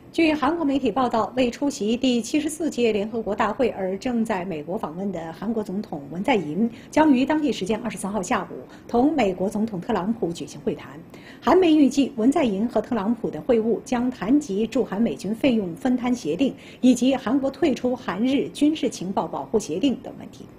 据韩国媒体报道，为出席第74届联合国大会而正在美国访问的韩国总统文在寅，将于当地时间23号下午同美国总统特朗普举行会谈。韩媒预计，文在寅和特朗普的会晤将谈及驻韩美军费用分摊协定以及韩国退出韩日军事情报保护协定等问题。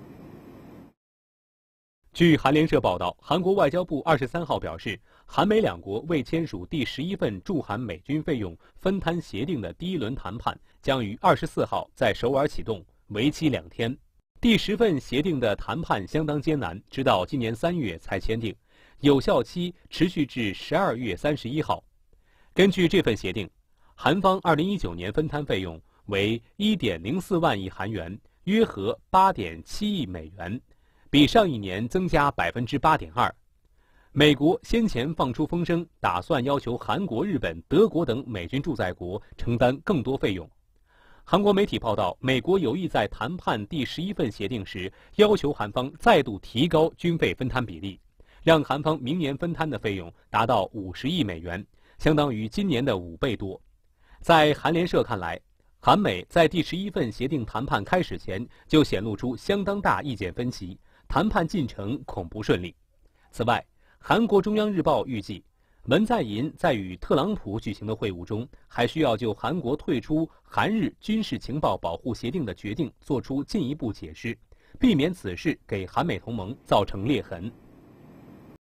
据韩联社报道，韩国外交部23号表示，韩美两国未签署第11份驻韩美军费用分摊协定的第一轮谈判将于24号在首尔启动，为期2天。第10份协定的谈判相当艰难，直到今年3月才签订，有效期持续至12月31号。根据这份协定，韩方2019年分摊费用为1.04万亿韩元，约合8.7亿美元。比上一年增加8.2%。美国先前放出风声，打算要求韩国、日本、德国等美军驻在国承担更多费用。韩国媒体报道，美国有意在谈判第11份协定时，要求韩方再度提高军费分摊比例，让韩方明年分摊的费用达到50亿美元，相当于今年的5倍多。在韩联社看来，韩美在第11份协定谈判开始前就显露出相当大意见分歧。谈判进程恐不顺利。此外，韩国中央日报预计，文在寅在与特朗普举行的会晤中，还需要就韩国退出韩日军事情报保护协定的决定做出进一步解释，避免此事给韩美同盟造成裂痕。